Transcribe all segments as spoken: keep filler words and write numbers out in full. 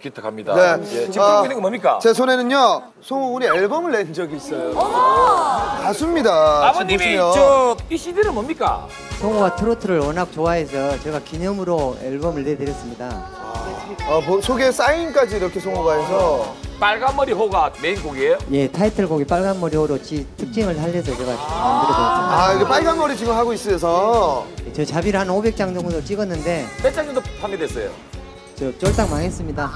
기특합니다. 네. 예, 지금 들고 있는 거 뭡니까? 제 손에는요, 송은이 앨범을 낸 적이 있어요. 가수입니다. 아버님이 저 이 씨디는 뭡니까? 송우가 트로트를 워낙 좋아해서 제가 기념으로 앨범을 내드렸습니다. 어, 뭐, 속에 사인까지 이렇게 송호가 해서. 빨간머리 호가 메인 곡이에요? 예, 타이틀곡이 빨간 머리호로 지 특징을 살려서 제가 만들어드렸습니다. 아, 이게 빨간 머리 지금 하고 있어서. 저 자비를 한 오백 장 정도 찍었는데 몇 장 정도 판매됐어요? 저 쫄딱 망했습니다.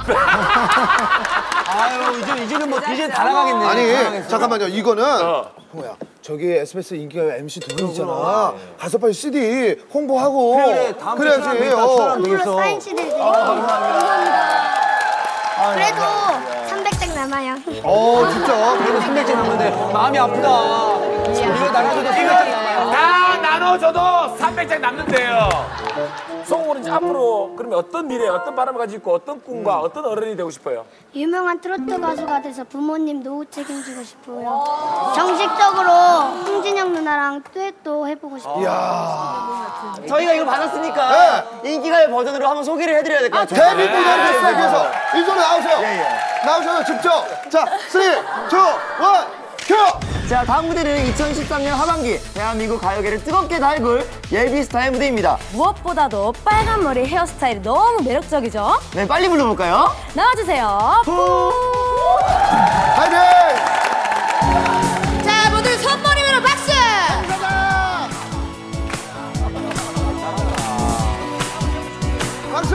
아유, 이제, 이제는 뭐 디제이 다 나가겠네. 아니, 다 나가겠어. 잠깐만요. 이거는. 어. 홍호야, 저기 에스비에스 인기가요 엠씨 두 분 있잖아. 가서 빨리 씨디 홍보하고. 그래, 다음 주에 그래야지. 사람 있다, 어. 사람 되겠어. 사인 씨들 드리고 감사합니다. 그래도 삼백 장 남아요. 어, 진짜. 그래도 삼백 장 남는데 마음이 아프다. 우리가 나눠줘도 삼백 장 남아요. 다 나눠줘도 삼백 장 남는데요. 송우는 이제 앞으로 그러면 어떤 미래, 어떤 바람을 가지고 있고 어떤 꿈과 음. 어떤 어른이 되고 싶어요? 유명한 트로트 가수가 돼서 부모님 노후 책임지고 싶어요. 정식적으로 홍진영 누나랑 듀엣도 해보고 싶어요. 이야. 저희가 이거 받았으니까 인기가요 버전으로 한번 소개를 해드려야 될 것 같아요. 데뷔 무대를 했어요. 그래서 이쪽으로 나오세요. 예, 예. 나오셔서 직접. 자, 쓰리, 투, 원, 큐! 자, 다음 무대는 이천십삼 년 하반기 대한민국 가요계를 뜨겁게 달굴 예비 스타의 무대입니다. 무엇보다도 빨간 머리 헤어스타일이 너무 매력적이죠? 네, 빨리 불러볼까요? 나와주세요. 파이팅! 자, 모두 손머리로 박수! 박수!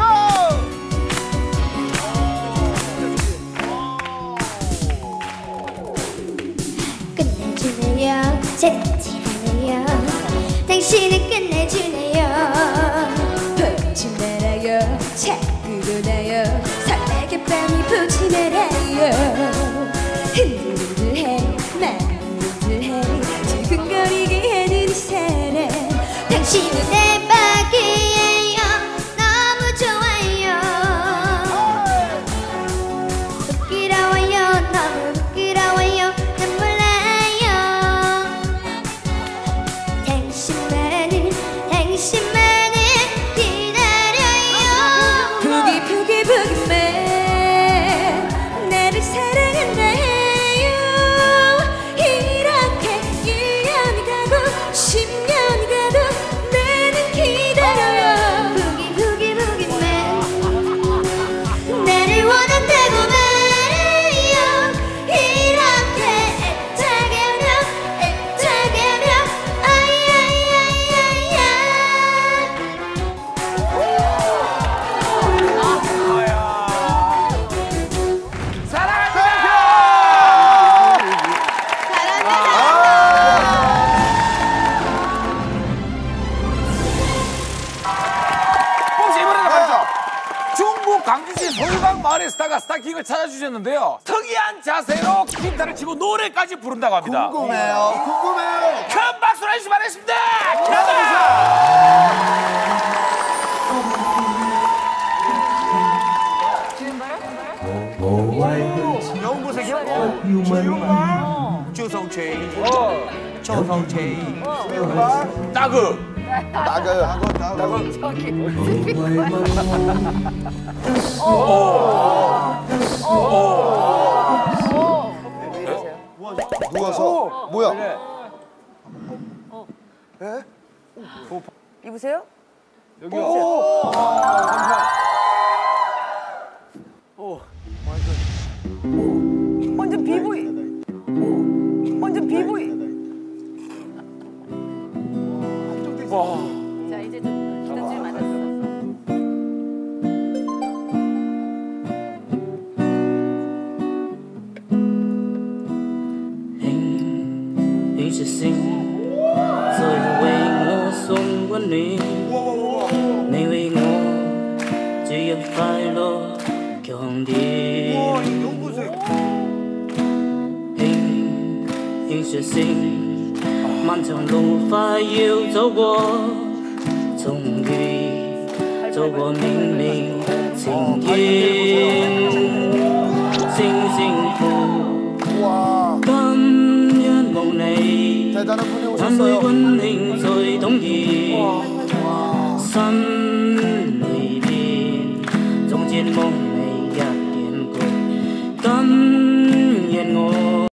끝내주네요. 재밌지 않아요. 당신은 끝내주네요. 보지 말아요. 자꾸 도나요. 설레게 밤이 보지 말아요. 흔들흔들해 마음흔들해 두근거리게 하는 이 사람. 당신은 내 박이에요. 너무 좋아요. 부끄러워요. 너무 부끄러워요. 눈물 나요. 당신만을 당신만을 기다려요. 부기 부기 부기만 나를 사랑한다요. 이렇게 일 년이 가고 십 년이 가도 나는 기다려요. 부기 부기 부기만 나를 원한다고 말해요. 이렇게 애타게 하며 애타게 하며 아이아이아이아이아. 혹시 이번에는 말이죠. 중국 강주시 서울강 마을의 스타가 스타킹을 찾아주셨는데요. 특이한 자세로 기타를 치고 노래까지 부른다고 합니다. 궁금해요. 궁금해요. 큰 박수를 해주시기 바라겠습니다. 가자! 나그 나가요. 한번 나가요. 누워서. 뭐야? 입으세요? 완전 비보이. 완전 비보이. 자, 이제 좀 기다릴 만났어. Hình sẽ sinh rồi quay ngô xung quanh đi này quay ngô chỉ phải lo 경디 hình hình sẽ sinh漫長路快要走過，終於走過冥冥情緣，星星付今日無你， 대단한 분이 但會 오셨어요. 溫馨最動人，心